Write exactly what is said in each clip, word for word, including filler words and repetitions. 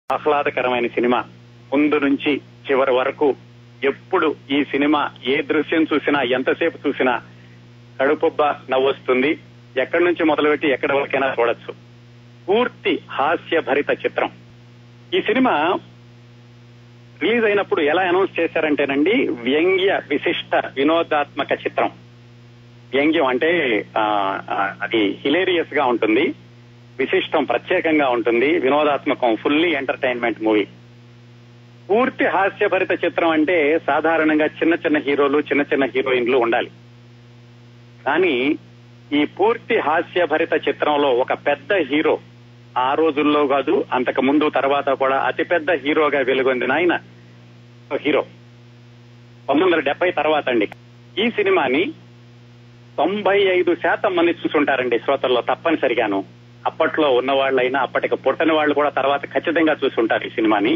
ఆహ్లాదకరమైన సినిమా. ముందు నుంచి చివరి వరకు ఎప్పుడు ఈ సినిమా ఏ దృశ్యం చూసినా ఎంతసేపు చూసినా కడుపుబ్బ నవ్వొస్తుంది. ఎక్కడి నుంచి మొదలుపెట్టి ఎక్కడి వరకైనా చూడొచ్చు. పూర్తి హాస్య భరిత చిత్రం. ఈ సినిమా రిలీజ్ అయినప్పుడు ఎలా అనౌన్స్ చేశారంటేనండి, వ్యంగ్య విశిష్ట వినోదాత్మక చిత్రం. వ్యంగ్యం అంటే అది హిలేరియస్ గా ఉంటుంది, విశిష్టం ప్రత్యేకంగా ఉంటుంది, వినోదాత్మకం, ఫుల్లీ ఎంటర్టైన్మెంట్ మూవీ. పూర్తి హాస్యభరిత చిత్రం అంటే సాధారణంగా చిన్న చిన్న హీరోలు చిన్న చిన్న హీరోయిన్లు ఉండాలి. కానీ ఈ పూర్తి హాస్యభరిత చిత్రంలో ఒక పెద్ద హీరో, ఆ రోజుల్లో కాదు అంతకు ముందు తర్వాత కూడా అతిపెద్ద హీరోగా వెలుగొందిన ఆయన హీరో. పంతొమ్మిది వందల డెబ్బై తర్వాత అండి. ఈ సినిమాని తొంభై ఐదు శాతం మంది చూసుంటారండి శ్రోతల్లో తప్పనిసరిగాను. అప్పట్లో ఉన్న వాళ్ళైనా అప్పటికి పుట్టని వాళ్ళు కూడా తర్వాత ఖచ్చితంగా చూసుంటారు ఈ సినిమాని.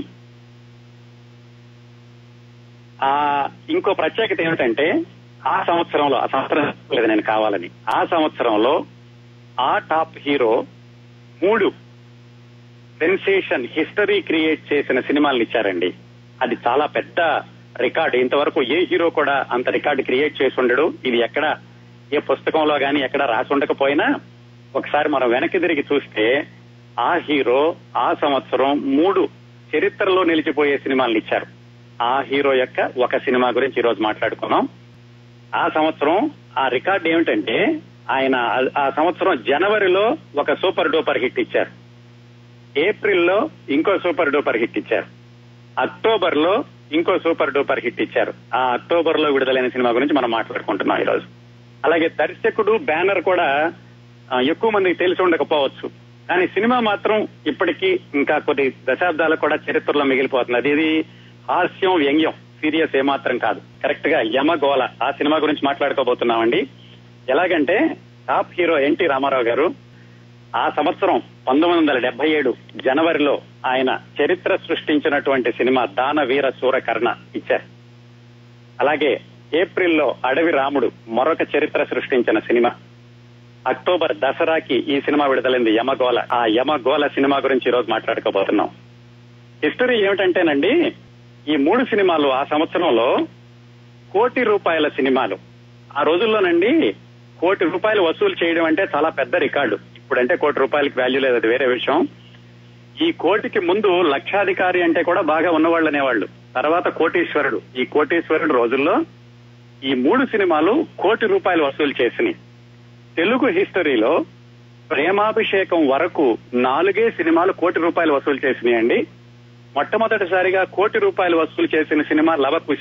ఆ ఇంకో ప్రత్యేకత ఏమిటంటే, ఆ సంవత్సరంలో, ఆ సంవత్సరం లేదు నేను కావాలని, ఆ సంవత్సరంలో ఆ టాప్ హీరో మూడు సెన్సేషన్ హిస్టరీ క్రియేట్ చేసిన సినిమాలను ఇచ్చారండి. అది చాలా పెద్ద రికార్డు. ఇంతవరకు ఏ హీరో కూడా అంత రికార్డు క్రియేట్ చేసి ఉండడు. ఇది ఎక్కడ ఏ పుస్తకంలో గానీ ఎక్కడ రాసి ఉండకపోయినా ఒకసారి మనం వెనక్కి తిరిగి చూస్తే ఆ హీరో ఆ సంవత్సరం మూడు చరిత్రలో నిలిచిపోయే సినిమాలను ఇచ్చారు. ఆ హీరో యొక్క ఒక సినిమా గురించి ఈ రోజు మాట్లాడుకున్నాం. ఆ సంవత్సరం ఆ రికార్డు ఏమిటంటే, ఆయన ఆ సంవత్సరం జనవరిలో ఒక సూపర్ డూపర్ హిట్ ఇచ్చారు, ఏప్రిల్లో ఇంకో సూపర్ డూపర్ హిట్ ఇచ్చారు, అక్టోబర్ లో ఇంకో సూపర్ డూపర్ హిట్ ఇచ్చారు. ఆ అక్టోబర్ లో విడుదలైన సినిమా గురించి మనం మాట్లాడుకుంటున్నాం ఈ రోజు. అలాగే దర్శకుడు, బ్యానర్ కూడా ఎక్కువ మందికి తెలిసి ఉండకపోవచ్చు, కానీ సినిమా మాత్రం ఇప్పటికీ ఇంకా కొన్ని దశాబ్దాలకు కూడా చరిత్రలో మిగిలిపోతుంది. అది ఇది హాస్యం, వ్యంగ్యం, సీరియస్ ఏమాత్రం కాదు. కరెక్ట్ గా యమగోళ ఆ సినిమా గురించి మాట్లాడుకోబోతున్నామండి. ఎలాగంటే టాప్ హీరో ఎన్టీ రామారావు గారు ఆ సంవత్సరం పంతొమ్మిది వందల డెబ్బై ఏడు జనవరిలో ఆయన చరిత్ర సృష్టించినటువంటి సినిమా దానవీర సూరకర్ణ ఇచ్చారు. అలాగే ఏప్రిల్లో అడవి రాముడు మరొక చరిత్ర సృష్టించిన సినిమా. అక్టోబర్ దసరాకి ఈ సినిమా విడుదలైంది యమగోళ. ఆ యమగోళ సినిమా గురించి ఈ రోజు మాట్లాడుకోబోతున్నాం. హిస్టరీ ఏమిటంటేనండి, ఈ మూడు సినిమాలు ఆ సంవత్సరంలో కోటి రూపాయల సినిమాలు. ఆ రోజుల్లోనండి కోటి రూపాయలు వసూలు చేయడం అంటే చాలా పెద్ద రికార్డు. ఇప్పుడంటే కోటి రూపాయలకి వాల్యూ లేదు, అది వేరే విషయం. ఈ కోటికి ముందు లక్షాధికారి అంటే కూడా బాగా ఉన్నవాళ్ళు అనేవాళ్ళు, తర్వాత కోటీశ్వరుడు. ఈ కోటీశ్వరుడు రోజుల్లో ఈ మూడు సినిమాలు కోటి రూపాయలు వసూలు చేసినాయి. తెలుగు హిస్టరీలో ప్రేమాభిషేకం వరకు నాలుగే సినిమాలు కోటి రూపాయలు వసూలు చేసినాయండి. మొట్టమొదటిసారిగా కోటి రూపాయలు వసూలు చేసిన సినిమా లవకుశ,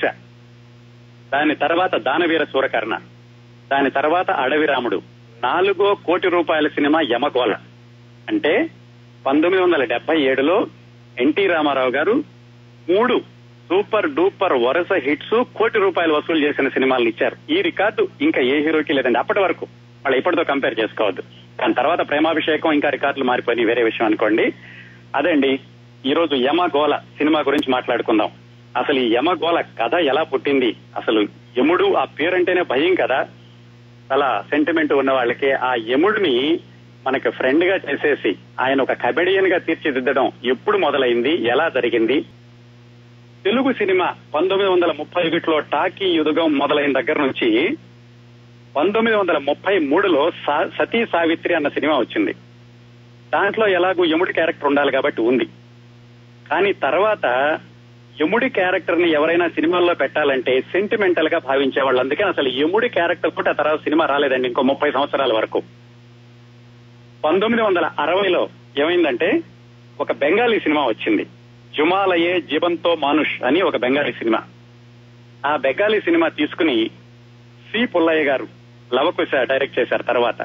దాని తర్వాత దానవీర సూరకర్ణ, దాని తర్వాత అడవి రాముడు. నాలుగో కోటి రూపాయల సినిమా యమగోళ. అంటే పంతొమ్మిది వందల డెబ్బై ఏడులో ఎన్టీ రామారావు గారు మూడు సూపర్ డూపర్ వరుస హిట్స్ కోటి రూపాయలు వసూలు చేసిన సినిమాలను ఇచ్చారు. ఈ రికార్డు ఇంకా ఏ హీరోకి లేదండి అప్పటి వరకు. వాళ్ళు ఇప్పటితో కంపేర్ చేసుకోవద్దు. దాని తర్వాత ప్రేమాభిషేకం ఇంకా రికార్డులు మారిపోయి వేరే విషయం అనుకోండి. అదండి ఈ రోజు యమగోళ సినిమా గురించి మాట్లాడుకుందాం. అసలు ఈ యమగోళ కథ ఎలా పుట్టింది? అసలు యముడు ఆ పేరంటేనే భయం కదా, చాలా సెంటిమెంట్ ఉన్న వాళ్ళకి. ఆ యముడిని మనకి ఫ్రెండ్ గా చేసేసి ఆయన ఒక కమెడియన్ గా తీర్చిదిద్దడం ఎప్పుడు మొదలైంది, ఎలా జరిగింది? తెలుగు సినిమా పంతొమ్మిది వందల ముప్పై ఒకటిలో టాకీ యుగం మొదలైన దగ్గర నుంచి పంతొమ్మిది వందల ముప్పై మూడులో సతీ సావిత్రి అన్న సినిమా వచ్చింది. దాంట్లో ఎలాగూ యముడి క్యారెక్టర్ ఉండాలి కాబట్టి ఉంది. కానీ తర్వాత యముడి క్యారెక్టర్ ని ఎవరైనా సినిమాల్లో పెట్టాలంటే సెంటిమెంటల్ గా భావించేవాళ్ళు. అందుకని అసలు యముడి క్యారెక్టర్ కూడా ఆ తర్వాత సినిమా రాలేదండి ఇంకో ముప్పై సంవత్సరాల వరకు. పంతొమ్మిది వందల అరవైలో ఏమైందంటే ఒక బెంగాలీ సినిమా వచ్చింది, జుమాలయే జీవంతో మానుష్ అని ఒక బెంగాలీ సినిమా. ఆ బెంగాలీ సినిమా తీసుకుని సి పుల్లయ్య గారు లవకుశ డైరెక్ట్ చేశారు. తర్వాత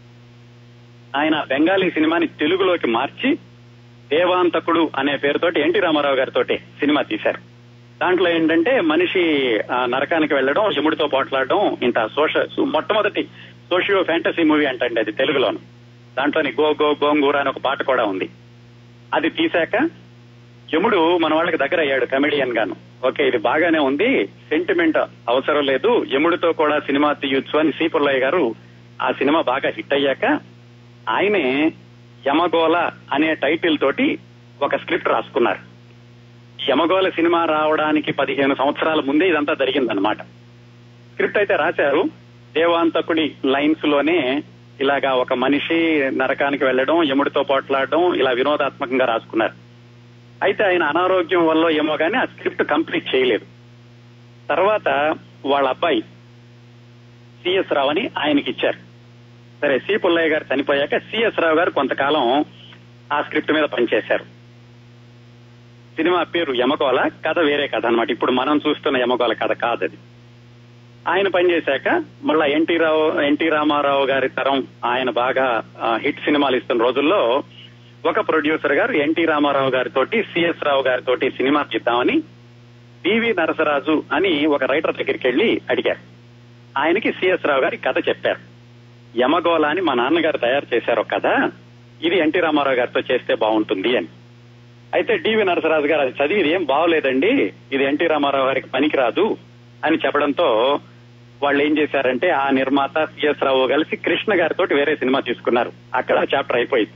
ఆయన బెంగాలీ సినిమాని తెలుగులోకి మార్చి దేవాంతకుడు అనే పేరుతోటి ఎన్టీ రామారావు గారితో సినిమా తీశారు. దాంట్లో ఏంటంటే మనిషి నరకానికి వెళ్లడం, యముడితో పోట్లాడడం, ఇంత సోష మొట్టమొదటి సోషియో ఫ్యాంటసీ మూవీ అంటండి అది తెలుగులోను. దాంట్లోని గో గో గోంగూర అని ఒక పాట కూడా ఉంది. అది తీశాక యముడు మన వాళ్ళకి దగ్గర అయ్యాడు కమెడియన్ గాను. ఓకే, ఇది బాగానే ఉంది, సెంటిమెంట్ అవసరం లేదు, యముడితో కూడా సినిమా తీయొచ్చు అని సి పుల్లయ్య గారు ఆ సినిమా బాగా హిట్ అయ్యాక ఆయనే యమగోళ అనే టైటిల్ తోటి ఒక స్క్రిప్ట్ రాసుకున్నారు. యమగోళ సినిమా రావడానికి పదిహేను సంవత్సరాల ముందే ఇదంతా జరిగిందనమాట. స్క్రిప్ట్ అయితే రాశారు. దేవాంతకుడి లైన్స్ లోనే ఇలాగా ఒక మనిషి నరకానికి వెళ్లడం, యముడితో పోట్లాడడం, ఇలా వినోదాత్మకంగా రాసుకున్నారు. అయితే ఆయన అనారోగ్యం వల్ల ఏమో గానీ ఆ స్క్రిప్ట్ కంప్లీట్ చేయలేదు. తర్వాత వాళ్ళ అబ్బాయి సిఎస్ రావు అని ఆయనకి ఇచ్చారు. సరే, సి పుల్లయ్య గారు చనిపోయాక సిఎస్ రావు గారు కొంతకాలం ఆ స్క్రిప్ట్ మీద పనిచేశారు. సినిమా పేరు యమగోళ, కథ వేరే కథ అనమాట. ఇప్పుడు మనం చూస్తున్న యమగోళ కథ కాదు అది. ఆయన పనిచేశాక మళ్ళా ఎన్టీ రావు ఎన్టీ రామారావు గారి తరం ఆయన బాగా హిట్ సినిమాలు ఇస్తున్న రోజుల్లో ఒక ప్రొడ్యూసర్ గారు ఎన్టీ రామారావు గారితో సిఎస్ రావు గారితో సినిమా తీద్దామని డివి నరసరాజు అని ఒక రైటర్ దగ్గరికి వెళ్లి అడిగారు. ఆయనకి సిఎస్ రావు గారి కథ చెప్పారు. యమగోళ అని మా నాన్నగారు తయారు చేశారు కథ, ఇది ఎన్టీ రామారావు గారితో చేస్తే బాగుంటుంది అని. అయితే డివి నరసరాజు గారు అది చదివి ఇది ఏం బాగోలేదండి, ఇది ఎన్టీ రామారావు గారికి పనికిరాదు అని చెప్పడంతో వాళ్ళు ఏం చేశారంటే ఆ నిర్మాత సిఎస్ రావు కలిసి కృష్ణ గారితో వేరే సినిమా తీసుకున్నారు. అక్కడ చాప్టర్ అయిపోయింది.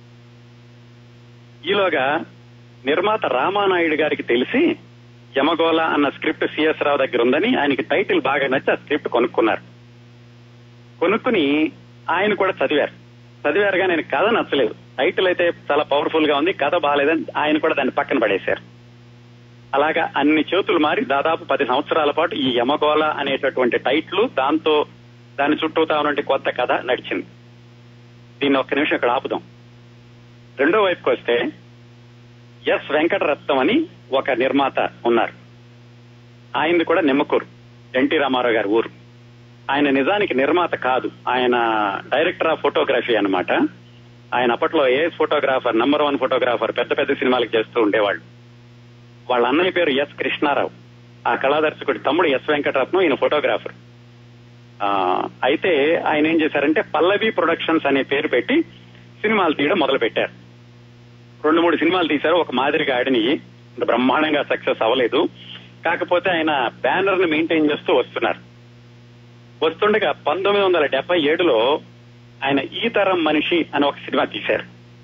ఈలోగా నిర్మాత రామానాయుడు గారికి తెలిసి యమగోళ అన్న స్క్రిప్ట్ సిఎస్ రావు దగ్గర ఉందని ఆయనకి టైటిల్ బాగా నచ్చి ఆ స్క్రిప్ట్ కొనుక్కున్నారు. కొనుక్కుని ఆయన కూడా చదివారు. చదివారుగా నేను కథ నచ్చలేదు, టైటిల్ అయితే చాలా పవర్ఫుల్ గా ఉంది, కథ బాగాలేదని ఆయన కూడా దాన్ని పక్కన పడేశారు. అలాగా అన్ని చేతులు మారి దాదాపు పది సంవత్సరాల పాటు ఈ యమగోళ అనేటటువంటి టైటిల్, దాంతో దాని చుట్టూతా ఉన్నటువంటి కొత్త కథ నడిచింది. దీన్ని ఒక్క నిమిషం ఇక్కడ ఆపుదాం. రెండో వైపుకి వస్తే ఎస్ వెంకటరత్నం అని ఒక నిర్మాత ఉన్నారు. ఆయనది కూడా నిమ్మకూరు, ఎన్టీ రామారావు గారి ఊరు. ఆయన నిజానికి నిర్మాత కాదు, ఆయన డైరెక్టర్ ఆఫ్ ఫోటోగ్రఫీ అన్నమాట. ఆయన అప్పట్లో a photographer, number one photographer, పెద్ద పెద్ద సినిమాలకు చేస్తూ ఉండేవాళ్ళు. వాళ్ళ అన్నయ్య పేరు ఎస్ కృష్ణారావు, ఆ కళాదర్శకుడి తమ్ముడు ఎస్ వెంకటరత్నం, ఈయన ఫోటోగ్రాఫర్. అయితే ఆయన ఏం చేశారంటే పల్లవి ప్రొడక్షన్స్ అనే పేరు పెట్టి సినిమాలు తీయడం మొదలు పెట్టారు. రెండు మూడు సినిమాలు తీశారు, ఒక మాదిరిగా ఆడిని, బ్రహ్మాండంగా సక్సెస్ అవ్వలేదు. కాకపోతే ఆయన బ్యానర్ ని మెయింటైన్ చేస్తూ వస్తున్నారు. వస్తుండగా పంతొమ్మిది వందల డెబ్బై ఏడులో ఆయన ఈ తరం మనిషి అని ఒక సినిమా తీశారు.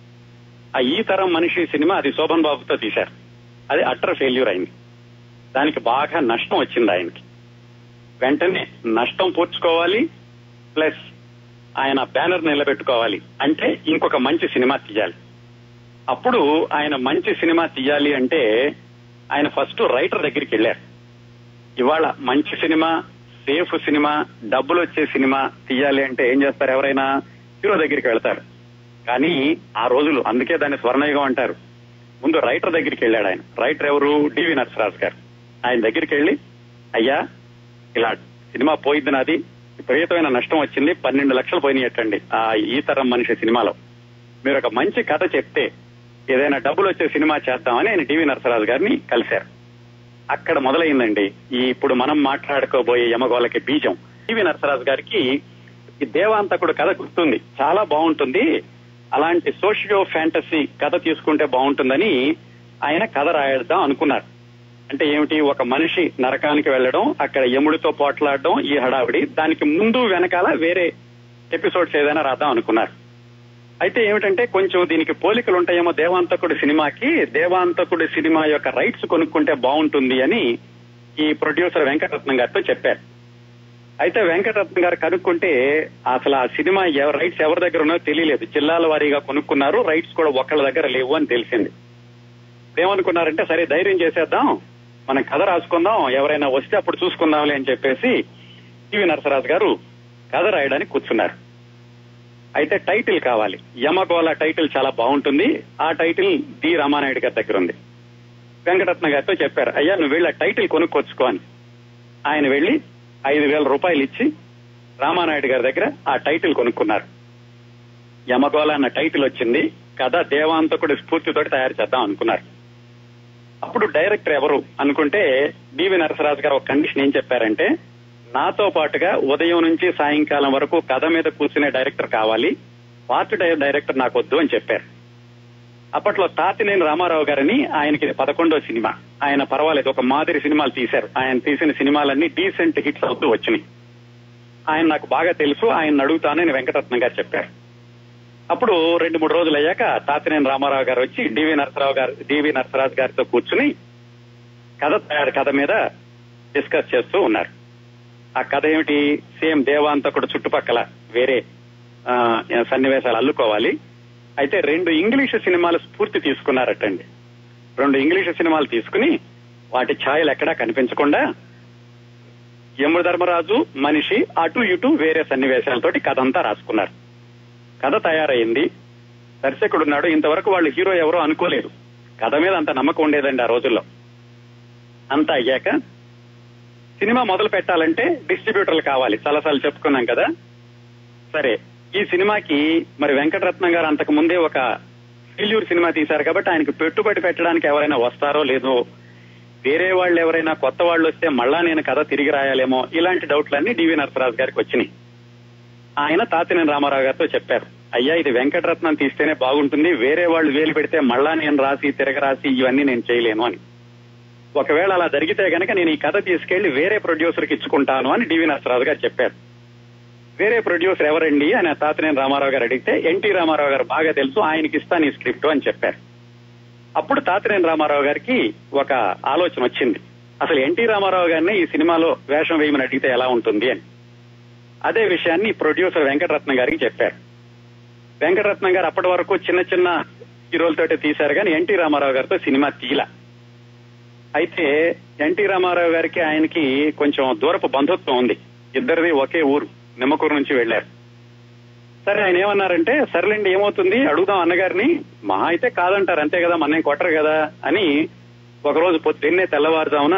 ఆ ఈ తరం మనిషి సినిమా అది శోభన్ బాబుతో తీశారు. అది అట్టర్ ఫెయిల్యూర్ అయింది. దానికి బాగా నష్టం వచ్చింది ఆయనకి. వెంటనే నష్టం పూడ్చుకోవాలి, ప్లస్ ఆయన బ్యానర్ నిలబెట్టుకోవాలి అంటే ఇంకొక మంచి సినిమా తీయాలి. అప్పుడు ఆయన మంచి సినిమా తీయాలి అంటే ఆయన ఫస్ట్ రైటర్ దగ్గరికి వెళ్ళారు. ఇవాళ మంచి సినిమా, సేఫ్ సినిమా, డబ్బులు వచ్చే సినిమా తీయాలి అంటే ఏం చేస్తారు, ఎవరైనా హీరో దగ్గరికి వెళ్తారు. కానీ ఆ రోజులు, అందుకే దాన్ని స్వర్ణయుగం అంటారు, ముందు రైటర్ దగ్గరికి వెళ్ళాడు ఆయన. రైటర్ ఎవరు, డివి నరసరాజు గారు. ఆయన దగ్గరికి వెళ్లి, అయ్యా ఇలా సినిమా పోయింది, నాది విపరీతమైన నష్టం వచ్చింది, పన్నెండు లక్షలు పోయినాయటండి ఆ ఈ తరం మనిషి సినిమాలో, మీరు ఒక మంచి కథ చెప్తే ఏదైనా డబ్బులు వచ్చే సినిమా చేద్దామని ఆయన డివి నరసరాజు గారిని కలిశారు. అక్కడ మొదలైందండి ఈ ఇప్పుడు మనం మాట్లాడుకోబోయే యమగోళకి బీజం. డివి నరసరాజు గారికి ఈ దేవాంతకుడు కథ గుర్తుంది, చాలా బాగుంటుంది, అలాంటి సోషియో ఫ్యాంటసీ కథ తీసుకుంటే బాగుంటుందని ఆయన కథ రాయడం అనుకున్నారు. అంటే ఏమిటి, ఒక మనిషి నరకానికి వెళ్లడం, అక్కడ యముడితో పోట్లాడడం, ఈ హడావిడి, దానికి ముందు వెనకాల వేరే ఎపిసోడ్స్ ఏదైనా రాద్దాం అనుకున్నారు. అయితే ఏమిటంటే కొంచెం దీనికి పోలికలు ఉంటాయేమో దేవాంతకుడి సినిమాకి, దేవాంతకుడి సినిమా యొక్క రైట్స్ కొనుక్కుంటే బాగుంటుంది అని ఈ ప్రొడ్యూసర్ వెంకటరత్నం గారితో చెప్పారు. అయితే వెంకటరత్నం గారు కనుక్కుంటే అసలు ఆ సినిమా రైట్స్ ఎవరి దగ్గర ఉన్నాయో తెలియలేదు, జిల్లాల వారీగా కొనుక్కున్నారు, రైట్స్ కూడా ఒకళ్ళ దగ్గర లేవు అని తెలిసింది. ఏమనుకున్నారంటే సరే ధైర్యం చేసేద్దాం, మనం కథ రాసుకుందాం, ఎవరైనా వస్తే అప్పుడు చూసుకుందాంలే అని చెప్పేసి డివి నరసరాజు గారు కథ రాయడానికి కూర్చున్నారు. అయితే టైటిల్ కావాలి, యమగోళ టైటిల్ చాలా బాగుంటుంది, ఆ టైటిల్ డి రామానాయుడు గారి దగ్గర ఉంది. వెంకటరత్న గారితో చెప్పారు, అయ్యా నువ్వు వెళ్ళి ఆ టైటిల్ కొనుక్కొచ్చుకో అని. ఆయన వెళ్లి ఐదు వేల రూపాయలు ఇచ్చి రామానాయుడు గారి దగ్గర ఆ టైటిల్ కొనుక్కున్నారు. యమగోళ అన్న టైటిల్ వచ్చింది. కథ దేవాంతకుడి స్ఫూర్తితోటి తయారు చేద్దాం అనుకున్నారు. అప్పుడు డైరెక్టర్ ఎవరు అనుకుంటే డివి నరసరాజు గారు ఒక కండిషన్ ఏం చెప్పారంటే, నాతో పాటుగా ఉదయం నుంచి సాయంకాలం వరకు కథ మీద కూర్చునే డైరెక్టర్ కావాలి, పార్ట్ డైరెక్టర్ నాకు వద్దు అని చెప్పారు. అప్పట్లో తాతినేని రామారావు గారని, ఆయనకి పదకొండో సినిమా, ఆయన పర్వాలేదు ఒక మాదిరి సినిమాలు తీశారు, ఆయన తీసిన సినిమాలన్నీ డీసెంట్ హిట్స్ అవుతూ వచ్చినాయి. ఆయన నాకు బాగా తెలుసు, ఆయన అడుగుతానని వెంకటరత్నం గారు చెప్పారు. అప్పుడు రెండు మూడు రోజులు అయ్యాక తాతినేని రామారావు గారు వచ్చి డివి నరసరావు గారు డివి నరసరాజు గారితో కూర్చుని కథ తయారు కథ మీద డిస్కస్ చేస్తూ ఉన్నారు. ఆ కథ ఏమిటి? సేమ్ దేవాంతకుడు చుట్టుపక్కల వేరే సన్నివేశాలు అల్లుకోవాలి. అయితే రెండు ఇంగ్లీషు సినిమాలు స్ఫూర్తి తీసుకున్నారటండి. రెండు ఇంగ్లీషు సినిమాలు తీసుకుని వాటి ఛాయలు ఎక్కడా కనిపించకుండా యమధర్మరాజు మనిషి అటు ఇటు వేరే సన్నివేశాలతోటి కథ అంతా రాసుకున్నారు. కథ తయారైంది. దర్శకుడు ఉన్నాడు. ఇంతవరకు వాళ్ళు హీరో ఎవరో అనుకోలేదు. కథ మీద అంత నమ్మకం ఉండేదండి ఆ రోజుల్లో. అంతా అయ్యాక సినిమా మొదలు పెట్టాలంటే డిస్ట్రిబ్యూటర్లు కావాలి. చాలాసార్లు చెప్పుకున్నాం కదా. సరే, ఈ సినిమాకి మరి వెంకటరత్నం గారు అంతకు ముందే ఒక ఫెయిల్యూర్ సినిమా తీశారు కాబట్టి ఆయనకు పెట్టుబడి పెట్టడానికి ఎవరైనా వస్తారో లేదో, వేరే వాళ్ళు ఎవరైనా కొత్త వాళ్ళు వస్తే మళ్ళా నేను కథ తిరిగి రాయాలేమో, ఇలాంటి డౌట్లన్నీ డివి నరసరాజు గారికి వచ్చినాయి. ఆయన తాతినేని రామారావు గారితో చెప్పారు, అయ్యా ఇది వెంకటరత్నం తీస్తేనే బాగుంటుంది, వేరే వాళ్ళు వేలు పెడితే మళ్ళా నేను రాసి తిరగరాసి ఇవన్నీ నేను చేయలేను అని. ఒకవేళ అలా జరిగితే గనక నేను ఈ కథ తీసుకెళ్లి వేరే ప్రొడ్యూసర్కి ఇచ్చుకుంటాను అని డివి నరసరాజు గారు చెప్పారు. వేరే ప్రొడ్యూసర్ ఎవరండి అని తాతినేని రామారావు గారు అడిగితే ఎన్టీ రామారావు గారు బాగా తెలుసు, ఆయనకి ఇస్తాను ఈ స్క్రిప్ట్ అని చెప్పారు. అప్పుడు తాతినేని రామారావు గారికి ఒక ఆలోచన వచ్చింది, అసలు ఎన్టీ రామారావు గారిని ఈ సినిమాలో వేషం వేయమని అడిగితే ఎలా ఉంటుంది అని. అదే విషయాన్ని ప్రొడ్యూసర్ వెంకటరత్నం గారికి చెప్పారు. వెంకటరత్నం గారు అప్పటి వరకు చిన్న చిన్న హీరోలతోటే తీశారు కానీ ఎన్టీ రామారావు గారితో సినిమా తీల. అయితే ఎన్టీ రామారావు గారికి ఆయనకి కొంచెం దూరపు బంధుత్వం ఉంది. ఇద్దరిది ఒకే ఊరు, నిమ్మకూరు నుంచి వెళ్లారు. సరే, ఆయన ఏమన్నారంటే సర్లేండి ఏమవుతుంది అడుగుదాం అన్నగారిని, మహా అయితే కాదంటారు అంతే కదా, మన్నేం కొట్టరు కదా అని ఒకరోజు పొద్దున్నే తెల్లవారుజామున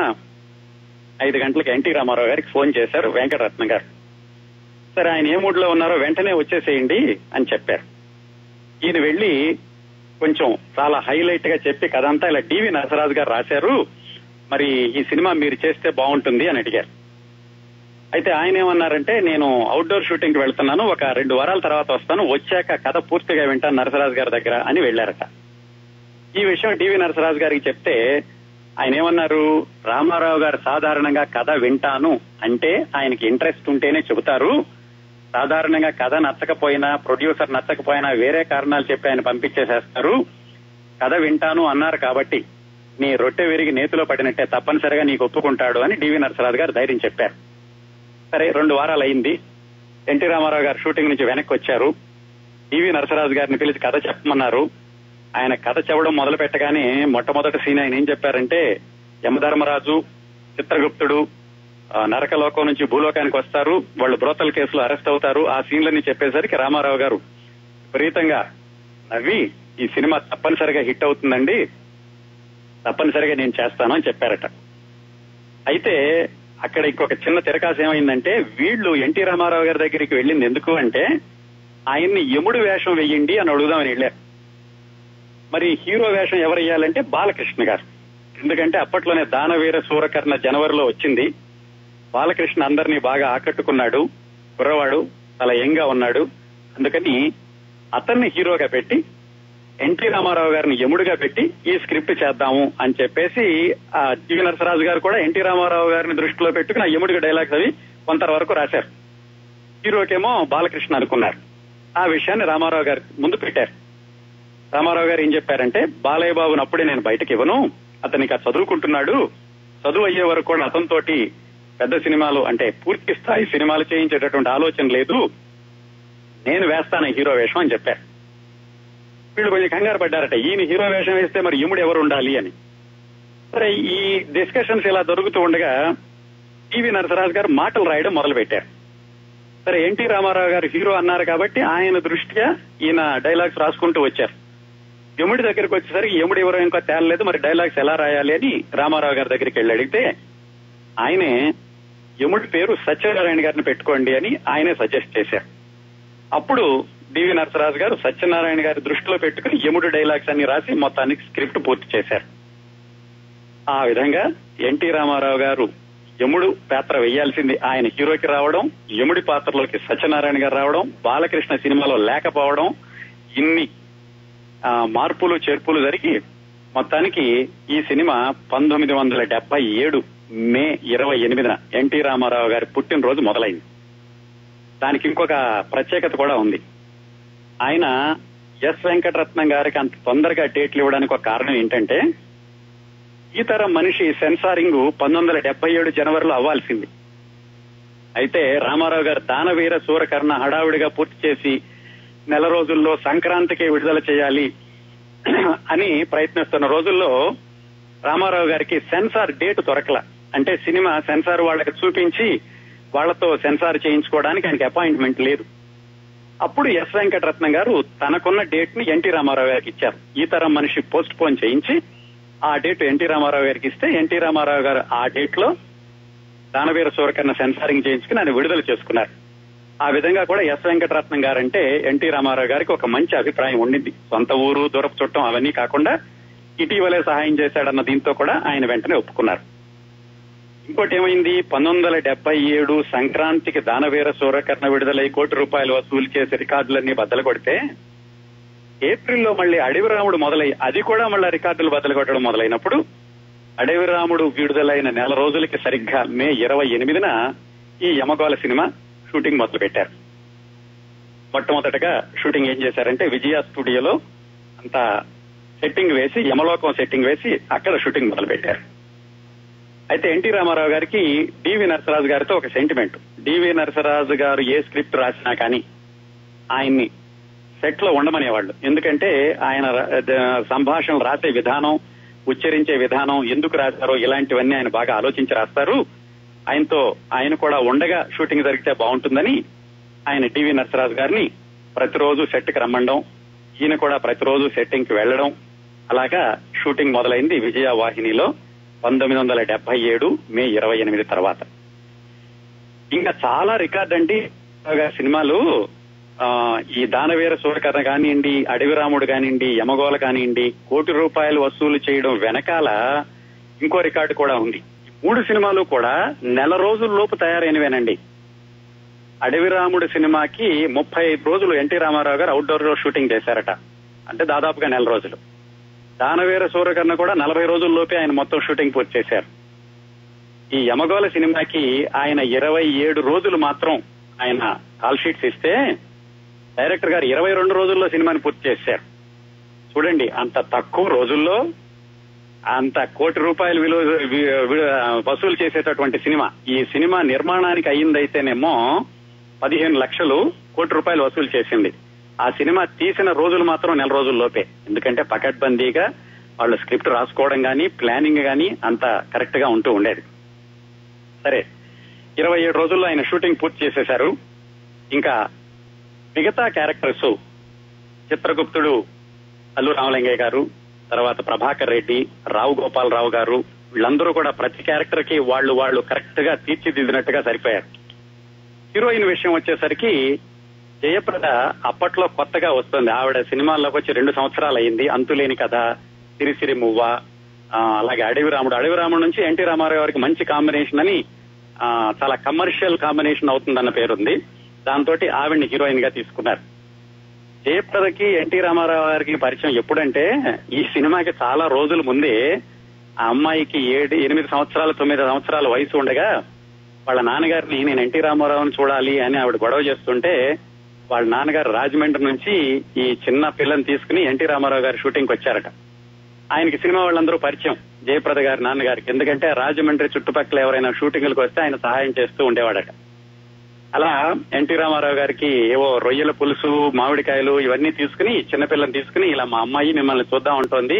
ఐదు గంటలకు ఎన్టీ రామారావు గారికి ఫోన్ చేశారు వెంకటరత్నం గారు. సరే, ఆయన ఏ మూడ్ లో ఉన్నారో వెంటనే వచ్చేసేయండి అని చెప్పారు. ఈయన వెళ్లి కొంచెం చాలా హైలైట్ గా చెప్పి కదంతా ఇలా డివి నరసరాజు గారు రాశారు, మరి ఈ సినిమా మీరు చేస్తే బాగుంటుంది అని అడిగారు. అయితే ఆయన ఏమన్నారంటే నేను అవుట్డోర్ షూటింగ్ కి వెళ్తున్నాను, ఒక రెండు వారాల తర్వాత వస్తాను, వచ్చాక కథ పూర్తిగా వింటాను నరసరాజు గారి దగ్గర అని వెళ్లారట. ఈ విషయం డివి నరసరాజు గారికి చెప్తే ఆయన ఏమన్నారు, రామారావు గారు సాధారణంగా కథ వింటాను అంటే ఆయనకి ఇంట్రెస్ట్ ఉంటేనే చెబుతారు, సాధారణంగా కథ నచ్చకపోయినా ప్రొడ్యూసర్ నచ్చకపోయినా వేరే కారణాలు చెప్పి ఆయన పంపించేసేస్తారు, కథ వింటాను అన్నారు కాబట్టి నీ రొట్టె విరిగి నేతిలో పడినట్టే, తప్పనిసరిగా నీకు ఒప్పుకుంటాడు అని డివి నరసరాజు గారు ధైర్యం చెప్పారు. సరే, రెండు వారాలు అయింది. ఎన్టీ రామారావు గారు షూటింగ్ నుంచి వెనక్కి వచ్చారు. డివి నరసరాజు గారిని పిలిచి కథ చెప్పమన్నారు. ఆయన కథ చెప్పడం మొదలు పెట్టగానే మొట్టమొదటి సీన్ ఆయన ఏం చెప్పారంటే, యమధర్మరాజు, చిత్రగుప్తుడు నరకలోకం నుంచి భూలోకానికి వస్తారు, వాళ్ళు బ్రోతల్ కేసులో అరెస్ట్ అవుతారు. ఆ సీన్లన్నీ చెప్పేసరికి రామారావు గారు విపరీతంగా నవ్వి ఈ సినిమా తప్పనిసరిగా హిట్ అవుతుందండి, తప్పనిసరిగా నేను చేస్తాను అని చెప్పారట. అయితే అక్కడ ఇంకొక చిన్న తిరకాసు ఏమైందంటే, వీళ్ళు ఎన్టీ రామారావు గారి దగ్గరికి వెళ్ళింది ఎందుకు అంటే ఆయన్ని యముడు వేషం వెయ్యండి అని అడుగుదామని వెళ్ళారు. మరి హీరో వేషం ఎవరు వేయాలంటే బాలకృష్ణ గారు. ఎందుకంటే అప్పట్లోనే దానవీర సూరకర్ణ జనవరిలో వచ్చింది. బాలకృష్ణ అందరినీ బాగా ఆకట్టుకున్నాడు, కుర్రవాడు, చాలా యంగా ఉన్నాడు. అందుకని అతన్ని హీరోగా పెట్టి ఎన్టీ రామారావు గారిని యముడుగా పెట్టి ఈ స్క్రిప్ట్ చేద్దాము అని చెప్పేసి ఆ డివి నరసరాజు గారు కూడా ఎన్టీ రామారావు గారిని దృష్టిలో పెట్టుకుని ఆ యముడిగా డైలాగ్స్ అవి కొంతవరకు రాశారు. హీరోకేమో బాలకృష్ణ అనుకున్నారు. ఆ విషయాన్ని రామారావు గారి ముందు పెట్టారు. రామారావు గారు ఏం చెప్పారంటే, బాలయ్య బాబుని అప్పుడే నేను బయటకు ఇవ్వను, అతనికి చదువుకుంటున్నాడు, చదువు అయ్యే వరకు కూడా అతనితోటి పెద్ద సినిమాలు అంటే పూర్తి స్థాయి సినిమాలు చేయించేటటువంటి ఆలోచన లేదు, నేను వేస్తాను హీరో వేషం అని చెప్పారు. వీళ్ళు కొంచెం కంగారు పడ్డారట, ఈయన హీరో వేషం వేస్తే మరి యముడు ఎవరు ఉండాలి అని. సరే, ఈ డిస్కషన్స్ ఇలా జరుగుతూ ఉండగా డివి నరసరాజు గారు మాటలు రాయడం మొదలు పెట్టారు. సరే, ఎన్టీ రామారావు గారు హీరో అన్నారు కాబట్టి ఆయన దృష్ట్యా ఈయన డైలాగ్స్ రాసుకుంటూ వచ్చారు. యముడి దగ్గరికి వచ్చేసరికి యముడు ఎవరో ఇంకా తేలలేదు, మరి డైలాగ్స్ ఎలా రాయాలి అని రామారావు గారి దగ్గరికి వెళ్ళి అడిగితే ఆయనే యముడి పేరు సత్యనారాయణ గారిని పెట్టుకోండి అని ఆయనే సజెస్ట్ చేశారు. అప్పుడు డివి నరసరాజు గారు సత్యనారాయణ గారి దృష్టిలో పెట్టుకుని యముడు డైలాగ్స్ అన్ని రాసి మొత్తానికి స్క్రిప్ట్ పూర్తి చేశారు. ఆ విధంగా ఎన్టీ రామారావు గారు యముడు పాత్ర వేయాల్సింది ఆయన హీరోకి రావడం, యముడి పాత్రలోకి సత్యనారాయణ గారు రావడం, బాలకృష్ణ సినిమాలో లేకపోవడం, ఇన్ని మార్పులు చేర్పులు జరిగి మొత్తానికి ఈ సినిమా పంతొమ్మిది వందల డెబ్బై ఏడు మే ఇరవై ఎనిమిదిన ఎన్టీ రామారావు గారి పుట్టినరోజు మొదలైంది. దానికి ఇంకొక ప్రత్యేకత కూడా ఉంది. ఆయన ఎస్ వెంకటరత్నం గారికి అంత తొందరగా డేట్లు ఇవ్వడానికి ఒక కారణం ఏంటంటే, ఈ తరం మనిషి సెన్సారింగ్ పంతొమ్మిది వందల డెబ్బై ఏడు జనవరిలో అవ్వాల్సింది. అయితే రామారావు గారు దానవీర సూరకర్ణ హడావుడిగా పూర్తి చేసి నెల రోజుల్లో సంక్రాంతికి విడుదల చేయాలి అని ప్రయత్నిస్తున్న రోజుల్లో రామారావు గారికి సెన్సార్ డేట్ దొరకల. అంటే సినిమా సెన్సార్ వాళ్ళకి చూపించి వాళ్లతో సెన్సార్ చేయించుకోవడానికి ఆయనకి అపాయింట్మెంట్ లేదు. అప్పుడు ఎస్ వెంకటరత్నం గారు తనకున్న డేట్ ని ఎన్టీ రామారావు గారికి ఇచ్చారు. ఈ తరం మనిషి పోస్ట్ పోన్ చేయించి ఆ డేట్ ఎన్టీ రామారావు గారికి ఇస్తే ఎన్టీ రామారావు గారు ఆ డేట్ లో దానవీర సూరకర్ణ సెన్సారింగ్ చేయించుకుని ఆయన విడుదల చేసుకున్నారు. ఆ విధంగా కూడా ఎస్ వెంకటరత్నం గారంటే ఎన్టీ రామారావు గారికి ఒక మంచి అభిప్రాయం ఉండింది. సొంత ఊరు, దూరపు చుట్టం అవన్నీ కాకుండా ఇటీవలే సహాయం చేశాడన్న దీంతో కూడా ఆయన వెంటనే ఒప్పుకున్నారు. ఇంకోటి ఏమైంది, పంతొమ్మిది వందల డెబ్బై ఏడు సంక్రాంతికి దానవీర సూరకర్ణ విడుదలై కోటి రూపాయలు వసూలు చేసి రికార్డులన్నీ బద్దలు కొడితే ఏప్రిల్లో మళ్లీ అడవి రాముడు మొదలై అది కూడా మళ్ళీ రికార్డులు బద్దలు కొట్టడం మొదలైనప్పుడు అడవి రాముడు విడుదలైన నెల రోజులకి సరిగ్గా మే ఇరవై ఎనిమిదిన ఈ యమగోళ సినిమా షూటింగ్ మొదలు పెట్టారు. మొట్టమొదటగా షూటింగ్ ఏం చేశారంటే విజయ స్టూడియోలో అంతా సెట్టింగ్ వేసి, యమలోకం సెట్టింగ్ వేసి అక్కడ షూటింగ్ మొదలు పెట్టారు. అయితే ఎన్టీ రామారావు గారికి డివి నరసరాజు గారితో ఒక సెంటిమెంట్. డివి నరసరాజు గారు ఏ స్క్రిప్ట్ రాసినా కానీ ఆయన్ని సెట్ లో ఉండమనేవాళ్ళు. ఎందుకంటే ఆయన సంభాషణలు రాసే విధానం, ఉచ్చరించే విధానం, ఎందుకు రాశారో ఇలాంటివన్నీ ఆయన బాగా ఆలోచించి రాస్తారు. ఆయనతో ఆయన కూడా ఉండగా షూటింగ్ జరిగితే బాగుంటుందని ఆయన డివి నరసరాజు గారిని ప్రతిరోజు సెట్ కి రమ్మండం, ఈయన కూడా ప్రతిరోజు సెట్టింగ్ కి వెళ్లడం, అలాగా షూటింగ్ మొదలైంది విజయ వాహినిలో పంతొమ్మిది వందల డెబ్బై ఏడు మే ఇరవై ఎనిమిది తర్వాత. ఇంకా చాలా రికార్డ్ అండి సినిమాలు. ఈ దానవీర సూరకర్ణ కానివ్వండి, అడవి రాముడు కానివ్వండి, యమగోళ కానివ్వండి, కోటి రూపాయలు వసూలు చేయడం వెనకాల ఇంకో రికార్డు కూడా ఉంది. మూడు సినిమాలు కూడా నెల రోజుల లోపు తయారైనవేనండి. అడవి రాముడు సినిమాకి ముప్పై ఐదు రోజులు ఎన్టీ రామారావు గారు అవుట్డోర్ లో షూటింగ్ చేశారట, అంటే దాదాపుగా నెల రోజులు. దానవీర సూరకర్ణ కూడా నలభై రోజుల్లోపే ఆయన మొత్తం షూటింగ్ పూర్తి చేశారు. ఈ యమగోళ సినిమాకి ఆయన ఇరవై ఏడు రోజులు మాత్రం ఆయన కాల్ షీట్స్ ఇస్తే డైరెక్టర్ గారు ఇరవై రెండు రోజుల్లో సినిమాని పూర్తి చేశారు. చూడండి, అంత తక్కువ రోజుల్లో అంత కోటి రూపాయలు విలువ వసూలు చేసేటటువంటి సినిమా. ఈ సినిమా నిర్మాణానికి అయ్యిందైతేనేమో పదిహేను లక్షలు కోటి రూపాయలు వసూలు చేసింది. ఆ సినిమా తీసిన రోజులు మాత్రం నెల రోజుల్లోపే. ఎందుకంటే పకడ్బందీగా వాళ్ళు స్క్రిప్ట్ రాసుకోవడం గానీ, ప్లానింగ్ గానీ అంత కరెక్ట్ గా ఉంటూ ఉండేది. సరే, ఇరవై ఏడు రోజుల్లో ఆయన షూటింగ్ పూర్తి చేసేశారు. ఇంకా మిగతా క్యారెక్టర్స్ చిత్రగుప్తుడు అల్లు రామలింగయ్య గారు, తర్వాత ప్రభాకర్ రెడ్డి, రావు గోపాలరావు గారు, వీళ్ళందరూ కూడా ప్రతి క్యారెక్టర్ కి వాళ్ళు వాళ్ళు కరెక్ట్ గా తీర్చిదిద్దినట్టుగా సరిపోయారు. హీరోయిన్ విషయం వచ్చేసరికి జయప్రద అప్పట్లో కొత్తగా వస్తుంది. ఆవిడ సినిమాల్లోకి వచ్చి రెండు సంవత్సరాలు అయింది. అంతులేని కథ, సిరిసిరి మువ్వ, అలాగే అడవి రాముడు. అడవి రాముడు నుంచి ఎన్టీ రామారావు గారికి మంచి కాంబినేషన్ అని, చాలా కమర్షియల్ కాంబినేషన్ అవుతుందన్న పేరుంది. దాంతో ఆవిడ్ని హీరోయిన్ గా తీసుకున్నారు. జయప్రదకి ఎన్టీ రామారావు గారికి పరిచయం ఎప్పుడంటే ఈ సినిమాకి చాలా రోజుల ముందే ఆ అమ్మాయికి ఏడు ఎనిమిది సంవత్సరాలు తొమ్మిది సంవత్సరాల వయసు ఉండగా వాళ్ళ నాన్నగారిని నేను ఎన్టీ రామారావుని చూడాలి అని ఆవిడ గొడవ చేస్తుంటే వాళ్ళ నాన్నగారు రాజమండ్రి నుంచి ఈ చిన్న పిల్లని తీసుకుని ఎన్టీ రామారావు గారి షూటింగ్ కి వచ్చారట. ఆయనకి సినిమా వాళ్ళందరూ పరిచయం జయప్రద గారి నాన్నగారికి. ఎందుకంటే రాజమండ్రి చుట్టుపక్కల ఎవరైనా షూటింగ్లకు వస్తే ఆయన సహాయం చేస్తూ ఉండేవాడట. అలా ఎన్టీ రామారావు గారికి ఏవో రొయ్యల పులుసు, మామిడికాయలు ఇవన్నీ తీసుకుని చిన్నపిల్లని తీసుకుని ఇలా మా అమ్మాయి మిమ్మల్ని చూద్దాం ఉంటుంది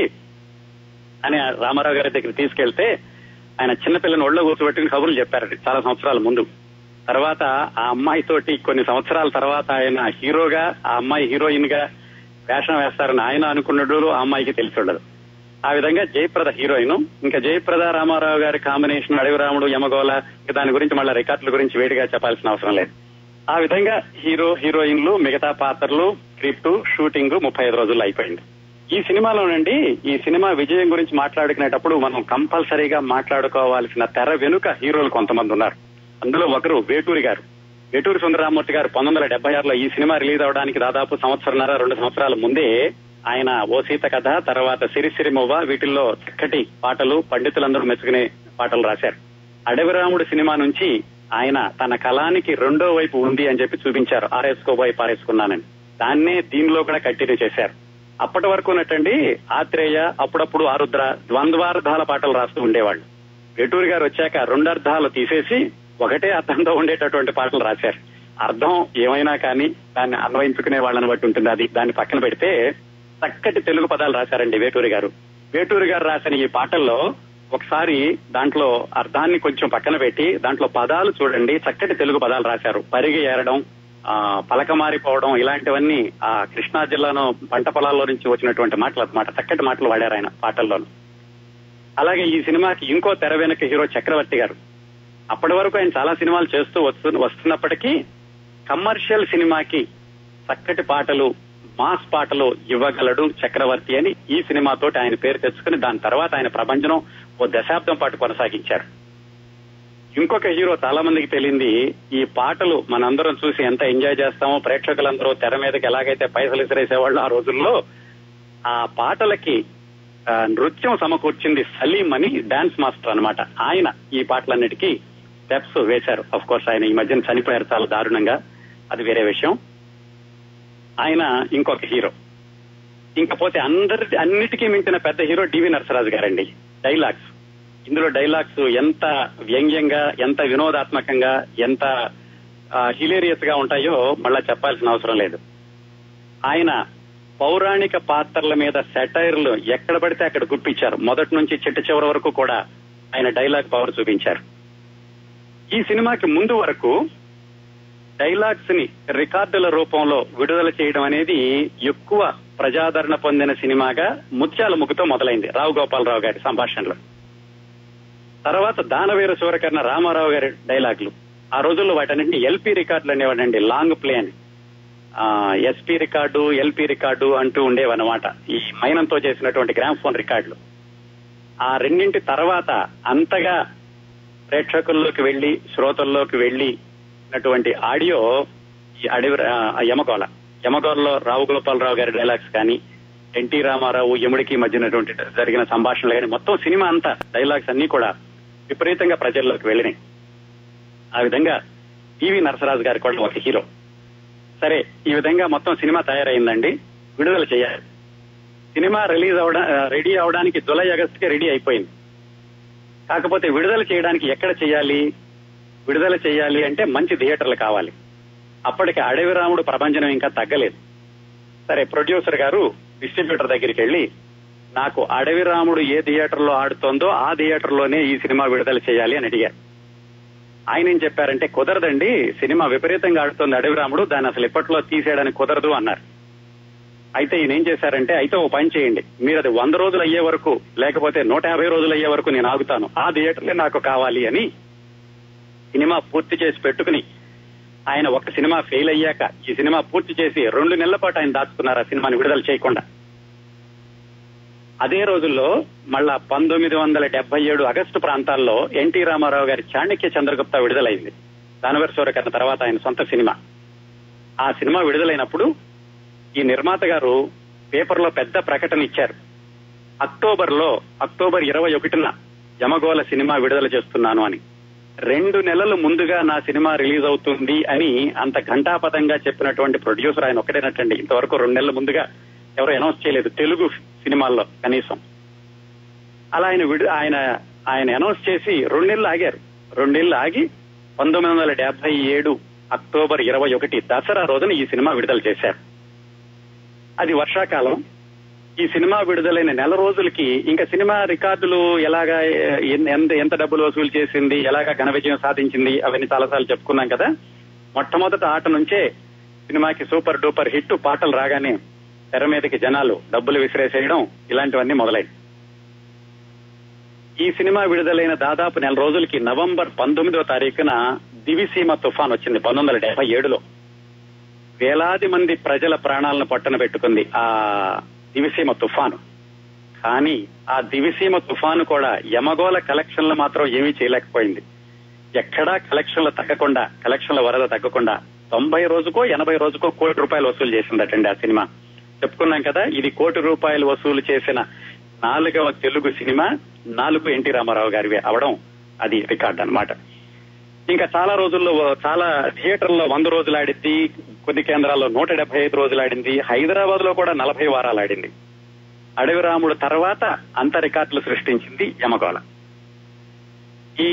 అని రామారావు గారి దగ్గర తీసుకెళ్తే ఆయన చిన్నపిల్లని ఒళ్ళో కూర్చోబెట్టుకుని కబుర్లు చెప్పారట చాలా సంవత్సరాల ముందు. తర్వాత ఆ అమ్మాయి తోటి కొన్ని సంవత్సరాల తర్వాత ఆయన హీరోగా, ఆ అమ్మాయి హీరోయిన్ గా వేషం వేస్తారని ఆయన అనుకున్నట్టు ఆ అమ్మాయికి తెలిసి ఉండదు. ఆ విధంగా జయప్రద హీరోయిన్. ఇంకా జయప్రద రామారావు గారి కాంబినేషన్ అడవి రాముడు, యమగోళ, ఇంకా దాని గురించి మళ్ళీ రికార్డుల గురించి వేడిగా చెప్పాల్సిన అవసరం లేదు. ఆ విధంగా హీరో, హీరోయిన్లు, మిగతా పాత్రలు, స్క్రిప్ట్, షూటింగ్ ముప్పై ఐదు రోజుల్లో అయిపోయింది. ఈ సినిమాలోనండి, ఈ సినిమా విజయం గురించి మాట్లాడుకునేటప్పుడు మనం కంపల్సరీగా మాట్లాడుకోవాల్సిన తెర వెనుక హీరోలు కొంతమంది ఉన్నారు. అందులో ఒకరు వేటూరి గారు. వేటూరి సుందరరామూర్తి గారు పంతొమ్మిది వందల డెబ్బై ఆరులో ఈ సినిమా రిలీజ్ అవడానికి దాదాపు సంవత్సరంన్నర రెండు సంవత్సరాల ముందే ఆయన ఓ సీత కథ, తర్వాత సిరిసిరి మువ్వ, వీటిల్లో చక్కటి పాటలు, పండితులందరూ మెచ్చుకునే పాటలు రాశారు. అడవి రాముడు సినిమా నుంచి ఆయన తన కళానికి రెండో వైపు ఉంది అని చెప్పి చూపించారు. ఆరేసుకోబోయి పారేసుకున్నానని. దాన్నే దీనిలో కూడా కంటిన్యూ చేశారు. అప్పటి వరకు ఉన్నట్టండి ఆత్రేయ అప్పుడప్పుడు ఆరుద్ర ద్వంద్వార్థాల పాటలు రాస్తూ ఉండేవాళ్ళు. వేటూరి గారు వచ్చాక రెండు అర్థాలు తీసేసి ఒకటే అర్థంతో ఉండేటటువంటి పాటలు రాశారు. అర్థం ఏమైనా కానీ దాన్ని అన్వయించుకునే వాళ్ళని బట్టి ఉంటుంది. అది దాన్ని పక్కన పెడితే చక్కటి తెలుగు పదాలు రాశారండి వేటూరి గారు. వేటూరి గారు రాసిన ఈ పాటల్లో ఒకసారి దాంట్లో అర్థాన్ని కొంచెం పక్కన పెట్టి దాంట్లో పదాలు చూడండి, చక్కటి తెలుగు పదాలు రాశారు. పరిగి ఏరడం, ఆ పలక మారిపోవడం, ఇలాంటివన్నీ ఆ కృష్ణా జిల్లాను పంట పొలాల్లో నుంచి వచ్చినటువంటి మాటలు అన్నమాట. చక్కటి మాటలు వాడారు ఆయన పాటల్లోనూ. అలాగే ఈ సినిమాకి ఇంకో తెర వెనక హీరో చక్రవర్తి గారు. అప్పటి వరకు ఆయన చాలా సినిమాలు చేస్తూ వస్తు వస్తున్నప్పటికీ కమర్షియల్ సినిమాకి చక్కటి పాటలు, మాస్ పాటలు ఇవ్వగలడు చక్రవర్తి అని ఈ సినిమాతో ఆయన పేరు తెచ్చుకుని దాని తర్వాత ఆయన ప్రపంచం ఓ దశాబ్దం పాటు కొనసాగించారు. ఇంకొక హీరో చాలా మందికి తెలియంది, ఈ పాటలు మనందరం చూసి ఎంత ఎంజాయ్ చేస్తామో, ప్రేక్షకులందరూ తెర మీదకి ఎలాగైతే పైసలు విసిరేసేవాళ్ళు ఆ రోజుల్లో, ఆ పాటలకి నృత్యం సమకూర్చింది సలీం అని డాన్స్ మాస్టర్ అన్నమాట. ఆయన ఈ పాటలన్నిటికీ స్టెప్స్ వేశారు. అఫ్ కోర్స్ ఆయన ఈ మధ్యన చనిపోయారు చాలా దారుణంగా, అది వేరే విషయం. ఆయన ఇంకొక హీరో. ఇంకపోతే అందరి అన్నిటికీ మించిన పెద్ద హీరో డివి నరసరాజు గారండి. డైలాగ్స్, ఇందులో డైలాగ్స్ ఎంత వ్యంగ్యంగా, ఎంత వినోదాత్మకంగా, ఎంత హిలేరియస్ గా ఉంటాయో మళ్ళా చెప్పాల్సిన అవసరం లేదు. ఆయన పౌరాణిక పాత్రల మీద సెటైర్లు ఎక్కడ పడితే అక్కడ గుప్పించారు. మొదటి నుంచి చిట్ట చివరి వరకు కూడా ఆయన డైలాగ్ పవర్ చూపించారు. ఈ సినిమాకి ముందు వరకు డైలాగ్స్ ని రికార్డుల రూపంలో విడుదల చేయడం అనేది ఎక్కువ ప్రజాదరణ పొందిన సినిమాగా ముత్యాల ముగ్గుతో మొదలైంది రావు గోపాలరావు గారి సంభాషణలు. తర్వాత దానవీర సూరకర్ణ రామారావు గారి డైలాగులు. ఆ రోజుల్లో వాటన్నింటినీ ఎల్పీ రికార్డులు అనేవాడండి, లాంగ్ ప్లే అని. ఎస్పీ రికార్డు, ఎల్పీ రికార్డు అంటూ ఉండేవన్నమాట, ఈ మైనంతో చేసినటువంటి గ్రామ్ ఫోన్ రికార్డులు. ఆ రెండింటి తర్వాత అంతగా ప్రేక్షకుల్లోకి వెళ్లి శ్రోతల్లోకి వెళ్లి టువంటి ఆడియో ఈ అడవి యమగోళ. యమగోళలో రావు గోపాలరావు గారి డైలాగ్స్ కానీ, ఎన్టీ రామారావు యముడికి మధ్యనటువంటి జరిగిన సంభాషణలు కానీ, మొత్తం సినిమా అంతా డైలాగ్స్ అన్ని కూడా విపరీతంగా ప్రజల్లోకి వెళ్ళినాయి. ఆ విధంగా టీవీ నరసరాజు గారి కూడా ఒక హీరో. సరే, ఈ విధంగా మొత్తం సినిమా తయారైందండి, విడుదల చేయాలి. సినిమా రిలీజ్ అవడా రెడీ అవడానికి జూలై ఆగస్టుకి రెడీ అయిపోయింది. కాకపోతే విడుదల చేయడానికి ఎక్కడ చేయాలి, విడుదల చేయాలి అంటే మంచి థియేటర్లు కావాలి. అప్పటికి అడవి రాముడు ప్రభంజనం ఇంకా తగ్గలేదు. సరే, ప్రొడ్యూసర్ గారు డిస్ట్రిబ్యూటర్ దగ్గరికి వెళ్లి నాకు అడవి రాముడు ఏ థియేటర్ లో ఆడుతోందో ఆ థియేటర్ లోనే ఈ సినిమా విడుదల చేయాలి అని అడిగారు. ఆయన ఏం చెప్పారంటే, కుదరదండి, సినిమా విపరీతంగా ఆడుతోంది అడవి రాముడు, దాన్ని అసలు ఇప్పట్లో తీసేయడానికి కుదరదు అన్నారు. అయితే ఈయన ఏం చేశారంటే, అయితే ఓ పని చేయండి, మీరు అది వంద రోజులు అయ్యే వరకు లేకపోతే నూట యాభై రోజులు అయ్యే వరకు నేను ఆగుతాను, ఆ థియేటర్లే నాకు కావాలి అని సినిమా పూర్తి చేసి పెట్టుకుని ఆయన ఒక సినిమా ఫెయిల్ అయ్యాక ఈ సినిమా పూర్తి చేసి రెండు నెలల పాటు ఆయన దాచుకున్నారు ఆ సినిమాని విడుదల చేయకుండా. అదే రోజుల్లో మళ్ళా పంతొమ్మిది వందల డెబ్బై ఏడు ఆగస్టు ప్రాంతాల్లో ఎన్టీ రామారావు గారి చాణక్య చంద్రగుప్త విడుదలైంది. దానవీర సూరకర్ణ తర్వాత ఆయన సొంత సినిమా. ఆ సినిమా విడుదలైనప్పుడు ఈ నిర్మాత గారు పేపర్లో పెద్ద ప్రకటన ఇచ్చారు. అక్టోబర్ లో అక్టోబర్ ఇరవై ఒకటిన యమగోళ సినిమా విడుదల చేస్తున్నాను అని. రెండు నెలలు ముందుగా నా సినిమా రిలీజ్ అవుతుంది అని అంత ఘంటాపథంగా చెప్పినటువంటి ప్రొడ్యూసర్ ఆయన ఒకటేనటండి. ఇంతవరకు రెండు నెలల ముందుగా ఎవరు అనౌన్స్ చేయలేదు తెలుగు సినిమాల్లో కనీసం. అలా ఆయన విడు ఆయన ఆయన అనౌన్స్ చేసి రెండు నెలలు ఆగారు. రెండు నెలలు ఆగి పంతొమ్మిది వందల డెబ్బై ఏడు అక్టోబర్ ఇరవై ఒకటి దసరా రోజున ఈ సినిమా విడుదల చేశారు. అది వర్షాకాలం. ఈ సినిమా విడుదలైన నెల రోజులకి ఇంకా సినిమా రికార్డులు ఎలాగా ఎంత ఎంత డబ్బులు వసూలు చేసింది, ఎలాగా ఘన విజయం సాధించింది అవన్నీ చాలాసార్లు చెప్పుకున్నాం కదా. మొట్టమొదటి ఆట నుంచే సినిమాకి సూపర్ డూపర్ హిట్, పాటలు రాగానే తెర మీదకి జనాలు డబ్బులు విసిరేసేయడం ఇలాంటివన్నీ మొదలైంది. ఈ సినిమా విడుదలైన దాదాపు నెల రోజులకి నవంబర్ పంతొమ్మిదవ తారీఖున దివిసీమ తుఫాన్ వచ్చింది పంతొమ్మిది వందల డెబ్బై ఏడులో. వేలాది మంది ప్రజల ప్రాణాలను పట్టున పెట్టుకుంది ఆ దివిసీమ తుఫాను. కానీ ఆ దివిసీమ తుఫాను కూడా యమగోళ కలెక్షన్లు మాత్రం ఏమీ చేయలేకపోయింది. ఎక్కడా కలెక్షన్లు తగ్గకుండా, కలెక్షన్ల వరద తగ్గకుండా తొంభై రోజుకో ఎనభై రోజుకో కోటి రూపాయలు వసూలు చేసిందటండి ఆ సినిమా. చెప్పుకున్నాం కదా, ఇది కోటి రూపాయలు వసూలు చేసిన నాలుగవ తెలుగు సినిమా, నాలుగు ఎన్టీ రామారావు గారివి అవడం అది రికార్డ్ అన్నమాట. ఇంకా చాలా రోజుల్లో చాలా థియేటర్లో వంద రోజులు ఆడింది, కొన్ని కేంద్రాల్లో నూట డెబ్బై ఐదు రోజులు ఆడింది, హైదరాబాద్ లో కూడా నలభై వారాలు ఆడింది. అడవి రాముడు తర్వాత అంత రికార్డులు సృష్టించింది యమగోళ. ఈ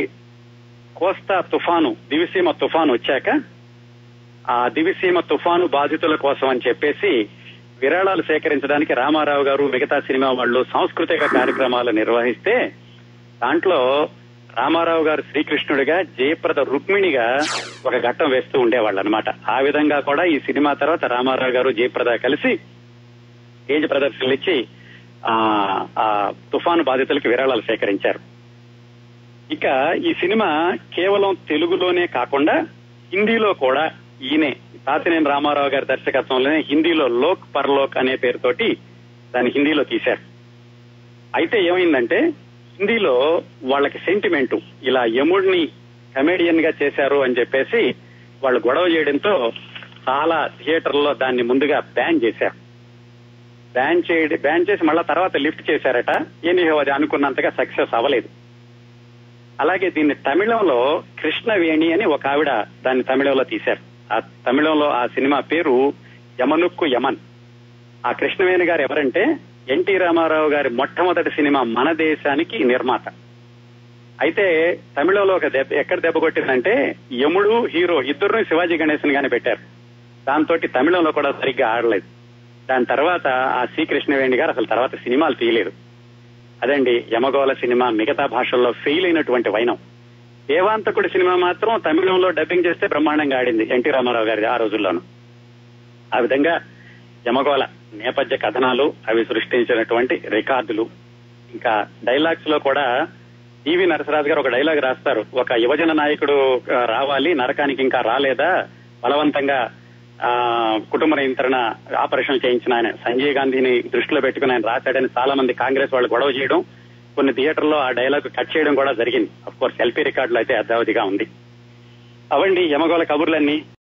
కోస్తా తుఫాను, దివిసీమ తుఫాను వచ్చాక ఆ దివిసీమ తుఫాను బాధితుల కోసం అని చెప్పేసి విరాళాలు సేకరించడానికి రామారావు గారు మిగతా సినిమా వాళ్ళు సాంస్కృతిక కార్యక్రమాలు నిర్వహిస్తే దాంట్లో రామారావు గారు శ్రీకృష్ణుడిగా, జయప్రద రుక్మిణిగా ఒక ఘట్టం వేస్తూ ఉండేవాళ్ళు అనమాట. ఆ విధంగా కూడా ఈ సినిమా తర్వాత రామారావు గారు జయప్రద కలిసి తేజ ప్రదర్శనలు ఇచ్చి ఆ తుఫాను బాధితులకు విరాళాలు సేకరించారు. ఇక ఈ సినిమా కేవలం తెలుగులోనే కాకుండా హిందీలో కూడా ఈయనే తాతినేని రామారావు గారి దర్శకత్వంలోనే హిందీలో లోక్ పర్లోక్ అనే పేరుతోటి దాన్ని హిందీలో తీశారు. అయితే ఏమైందంటే హిందీలో వాళ్ళకి సెంటిమెంట్, ఇలా యముడిని కమేడియన్ గా చేశారు అని చెప్పేసి వాళ్ళు గొడవ చేయడంతో చాలా థియేటర్లో దాన్ని ముందుగా బ్యాన్ చేశారు. బ్యాన్ చేయడం బ్యాన్ చేసి మళ్ళా తర్వాత లిఫ్ట్ చేశారట. ఎనీహో అది అనుకున్నంతగా సక్సెస్ అవ్వలేదు. అలాగే దీన్ని తమిళంలో కృష్ణవేణి అని ఒక ఆవిడ దాన్ని తమిళంలో తీశారు. ఆ తమిళంలో ఆ సినిమా పేరు యమనుక్కు యమన్. ఆ కృష్ణవేణి గారు ఎవరంటే ఎన్టీ రామారావు గారి మొట్టమొదటి సినిమా మన దేశానికి నిర్మాత. అయితే తమిళంలో ఒక దెబ్బ ఎక్కడ దెబ్బ కొట్టిందంటే యముడు హీరో ఇద్దరు శివాజీ గణేశన్ గానే పెట్టారు. దాంతో తమిళంలో కూడా సరిగ్గా ఆడలేదు. దాని తర్వాత ఆ సి కృష్ణవేణి గారు అసలు తర్వాత సినిమాలు తీయలేదు. అదండి యమగోళ సినిమా మిగతా భాషల్లో ఫెయిల్ అయినటువంటి వైనం. దేవాంతకుడి సినిమా మాత్రం తమిళంలో డబ్బింగ్ చేస్తే బ్రహ్మాండంగా ఆడింది ఎన్టీ రామారావు గారి ఆ రోజుల్లోనూ. ఆ విధంగా యమగోళ నేపథ్య కథనాలు, అవి సృష్టించినటువంటి రికార్డులు, ఇంకా డైలాగ్స్ లో కూడా టీవీ నరసరాజు గారు ఒక డైలాగ్ రాస్తారు. ఒక యువజన నాయకుడు రావాలి, నరకానికి ఇంకా రాలేదా, బలవంతంగా ఆ కుటుంబ నియంత్రణ ఆపరేషన్ చేయించిన ఆయన సంజయ్ గాంధీని దృష్టిలో పెట్టుకుని ఆయన రాశాడని చాలా మంది కాంగ్రెస్ వాళ్ళు గొడవ చేయడం, కొన్ని థియేటర్లో ఆ డైలాగ్ కట్ చేయడం కూడా జరిగింది. అఫ్ కోర్స్ ఎల్పీ రికార్డులో అయితే అద్దావధిగా ఉంది. అవండి యమగోళ కబుర్లన్నీ.